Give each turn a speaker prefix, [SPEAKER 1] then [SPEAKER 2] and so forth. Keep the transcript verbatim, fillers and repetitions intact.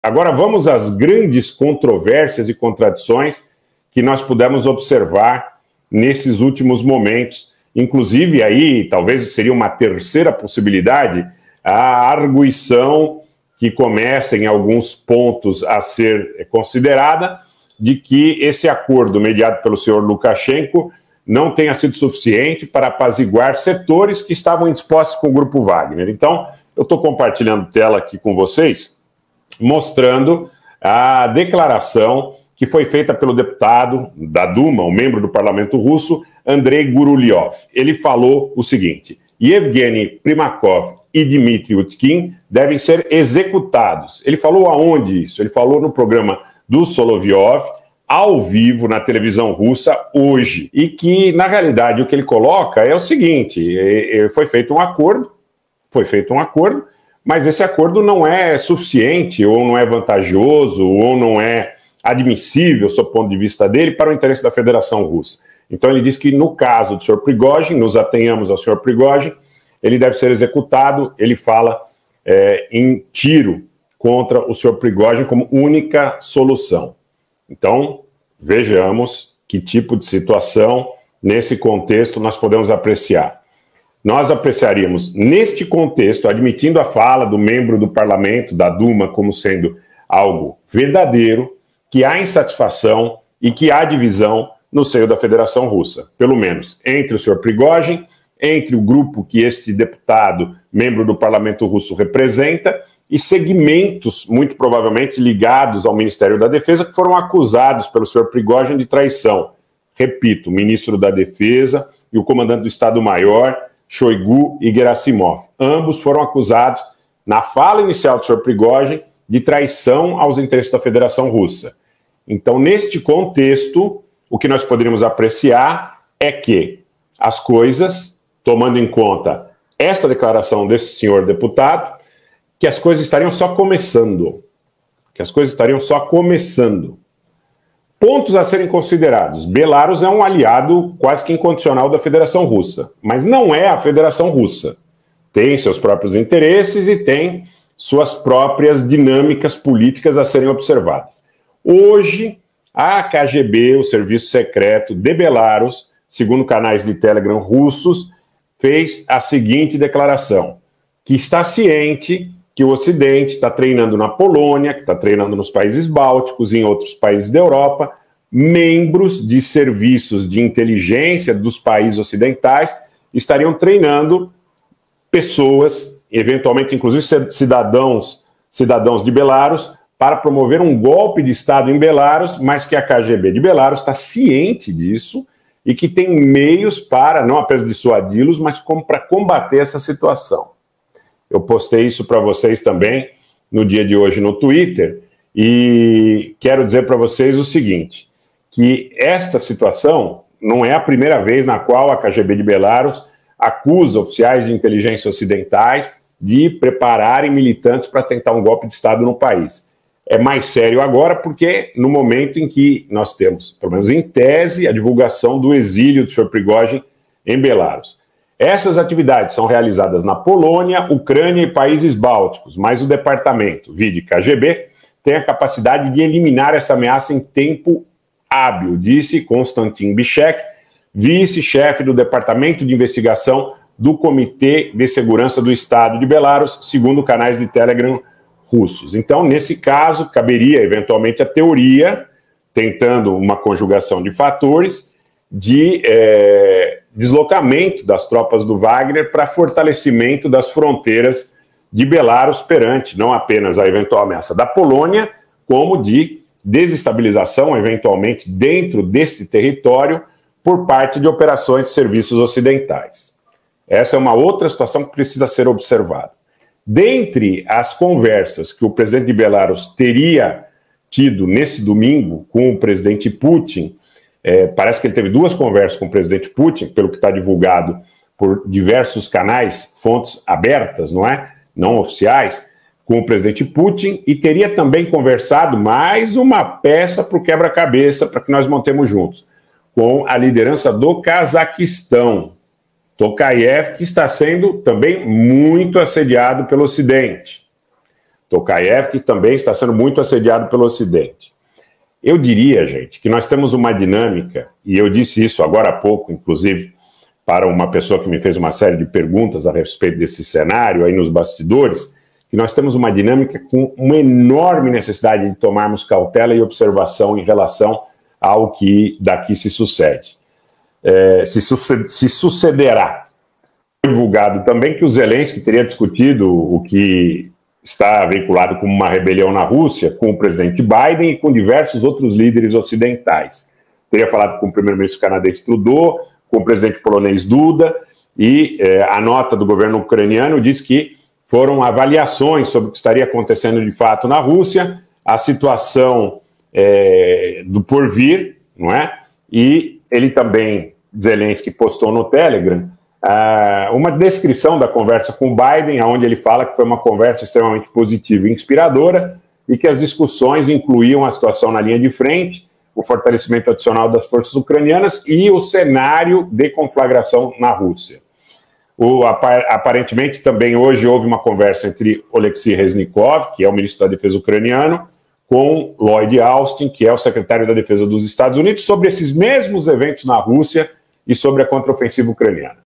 [SPEAKER 1] Agora vamos às grandes controvérsias e contradições que nós pudemos observar nesses últimos momentos. Inclusive, aí, talvez seria uma terceira possibilidade, a arguição que começa em alguns pontos a ser considerada, de que esse acordo mediado pelo senhor Lukashenko não tenha sido suficiente para apaziguar setores que estavam indispostos com o Grupo Wagner. Então, eu estou compartilhando tela aqui com vocês, mostrando a declaração que foi feita pelo deputado da Duma, um membro do parlamento russo, Andrei Guruliov. Ele falou o seguinte: Yevgeny Primakov e Dmitry Utkin devem ser executados. Ele falou aonde isso? Ele falou no programa do Solovyov, ao vivo, na televisão russa, hoje. E que, na realidade, o que ele coloca é o seguinte: foi feito um acordo, foi feito um acordo, mas esse acordo não é suficiente, ou não é vantajoso, ou não é admissível, sob o ponto de vista dele, para o interesse da Federação Russa. Então ele diz que, no caso do senhor Prigozhin, nos atenhamos ao senhor Prigozhin, ele deve ser executado. Ele fala é, em tiro contra o senhor Prigozhin como única solução. Então, vejamos que tipo de situação, nesse contexto, nós podemos apreciar. Nós apreciaríamos, neste contexto, admitindo a fala do membro do parlamento, da Duma, como sendo algo verdadeiro, que há insatisfação e que há divisão no seio da Federação Russa, pelo menos entre o senhor Prigozhin, entre o grupo que este deputado, membro do parlamento russo, representa, e segmentos, muito provavelmente ligados ao Ministério da Defesa, que foram acusados pelo senhor Prigozhin de traição. Repito, o ministro da Defesa e o comandante do Estado-Maior, Shoigu e Gerasimov. Ambos foram acusados, na fala inicial do senhor Prigozhin, de traição aos interesses da Federação Russa. Então, neste contexto, o que nós poderíamos apreciar é que as coisas, tomando em conta esta declaração desse senhor deputado, que as coisas estariam só começando. Que as coisas estariam só começando. Pontos a serem considerados. Belarus é um aliado quase que incondicional da Federação Russa, mas não é a Federação Russa. Tem seus próprios interesses e tem suas próprias dinâmicas políticas a serem observadas. Hoje, a K G B, o Serviço Secreto de Belarus, segundo canais de Telegram russos, fez a seguinte declaração: que está ciente que o Ocidente está treinando na Polônia, que está treinando nos países bálticos e em outros países da Europa, membros de serviços de inteligência dos países ocidentais estariam treinando pessoas, eventualmente inclusive cidadãos, cidadãos de Belarus, para promover um golpe de Estado em Belarus, mas que a K G B de Belarus está ciente disso e que tem meios para, não apenas dissuadi-los, mas como para combater essa situação. Eu postei isso para vocês também no dia de hoje no Twitter e quero dizer para vocês o seguinte, que esta situação não é a primeira vez na qual a K G B de Belarus acusa oficiais de inteligência ocidentais de prepararem militantes para tentar um golpe de Estado no país. É mais sério agora porque no momento em que nós temos, pelo menos em tese, a divulgação do exílio do senhor Prigozhin em Belarus. Essas atividades são realizadas na Polônia, Ucrânia e países bálticos, mas o departamento, vide K G B, tem a capacidade de eliminar essa ameaça em tempo hábil, disse Konstantin Bichek, vice-chefe do Departamento de Investigação do Comitê de Segurança do Estado de Belarus, segundo canais de Telegram russos. Então, nesse caso, caberia eventualmente a teoria, tentando uma conjugação de fatores, de é, deslocamento das tropas do Wagner para fortalecimento das fronteiras de Belarus perante não apenas a eventual ameaça da Polônia, como de desestabilização, eventualmente, dentro desse território por parte de operações de serviços ocidentais. Essa é uma outra situação que precisa ser observada. Dentre as conversas que o presidente de Belarus teria tido nesse domingo com o presidente Putin, é, parece que ele teve duas conversas com o presidente Putin, pelo que está divulgado por diversos canais, fontes abertas, não é? Não oficiais, com o presidente Putin, e teria também conversado mais uma peça para o quebra-cabeça para que nós montemos juntos, com a liderança do Cazaquistão, Tokayev, que está sendo também muito assediado pelo Ocidente. Tokayev, que também está sendo muito assediado pelo Ocidente. Eu diria, gente, que nós temos uma dinâmica, e eu disse isso agora há pouco, inclusive, para uma pessoa que me fez uma série de perguntas a respeito desse cenário aí nos bastidores, que nós temos uma dinâmica com uma enorme necessidade de tomarmos cautela e observação em relação ao que daqui se sucede. É, se, suced se sucederá. Foi divulgado também que o Zelensky teria discutido o que está veiculado como uma rebelião na Rússia com o presidente Biden e com diversos outros líderes ocidentais. Teria falado com o primeiro-ministro canadense Trudeau, com o presidente polonês Duda, e é, a nota do governo ucraniano diz que foram avaliações sobre o que estaria acontecendo de fato na Rússia, a situação é, do porvir, não é? E ele também, Zelensky, postou no Telegram Uh, uma descrição da conversa com o Biden, onde ele fala que foi uma conversa extremamente positiva e inspiradora e que as discussões incluíam a situação na linha de frente, o fortalecimento adicional das forças ucranianas e o cenário de conflagração na Rússia. O, aparentemente, também hoje houve uma conversa entre Oleksiy Reznikov, que é o ministro da Defesa ucraniano, com Lloyd Austin, que é o secretário da Defesa dos Estados Unidos, sobre esses mesmos eventos na Rússia e sobre a contraofensiva ucraniana.